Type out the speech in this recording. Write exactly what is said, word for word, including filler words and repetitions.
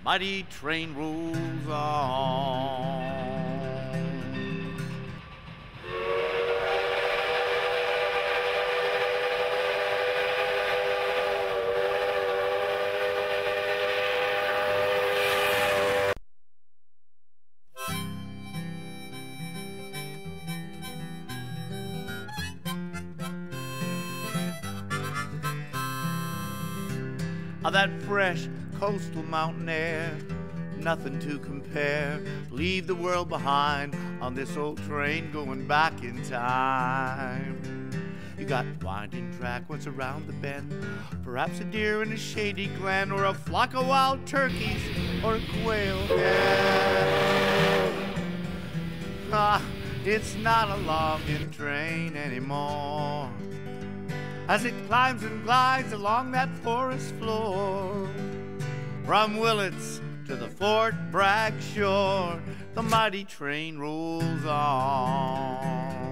mighty train rolls on. Of that fresh coastal mountain air, nothing to compare. Leave the world behind on this old train going back in time. You got winding track what's around the bend, perhaps a deer in a shady glen, or a flock of wild turkeys, or a quail hen. Ah, it's not a logging train anymore, as it climbs and glides along that forest floor. From Willits to the Fort Bragg shore, the mighty train rolls on.